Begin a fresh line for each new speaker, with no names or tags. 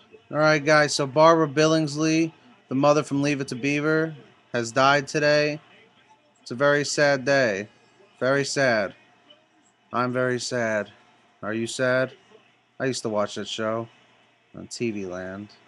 Alright, guys, so Barbara Billingsley, the mother from Leave It to Beaver, has died today. It's a very sad day. Very sad. I'm very sad. Are you sad? I used to watch that show on TV Land.